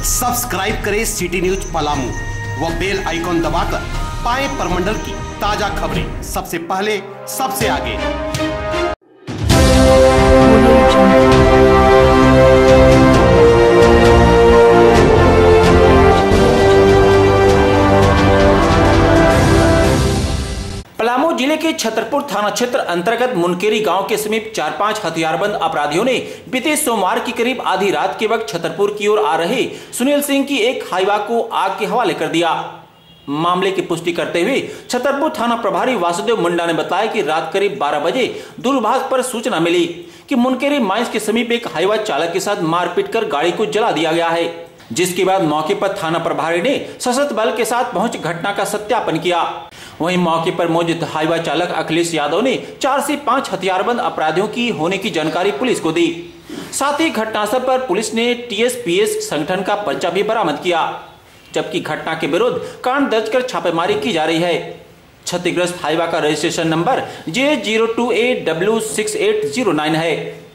Subscribe करें city news Palamu व bell icon दबाकर पाएं परमंडल की ताजा खबरें सबसे पहले सबसे आगे। पलामू जिले के छतरपुर थाना क्षेत्र अंतर्गत मुनकेरी गांव के समीप 4-5 हथियारबंद अपराधियों ने बीते सोमवार की करीब आधी रात के वक्त छतरपुर की ओर आ रहे सुनील सिंह की एक हाइवा को आग के हवाले कर दिया। मामले की पुष्टि करते हुए छतरपुर थाना प्रभारी वासुदेव मुंडा ने बताया कि रात करीब 12 बजे दूरभाष पर सूचना मिली कि मुनकेरी माइंस के समीप एक हाइवा चालक के साथ मारपीट कर गाड़ी को जला दिया गया है, जिसके बाद मौके पर थाना प्रभारी ने सशस्त्र बल के साथ पहुंच घटना का सत्यापन किया। वहीं मौके पर मौजूद हाइवा चालक अखिलेश यादव ने 4 से 5 हथियारबंद अपराधियों की होने की जानकारी पुलिस को दी। साथ ही घटनास्थल पर पुलिस ने टीएसपीएस संगठन का पर्चा भी बरामद किया, जबकि घटना के विरुद्ध कांड दर्ज कर छापेमारी की जा रही है। क्षतिग्रस्त हाइवा का रजिस्ट्रेशन नंबर J02AW6809 है।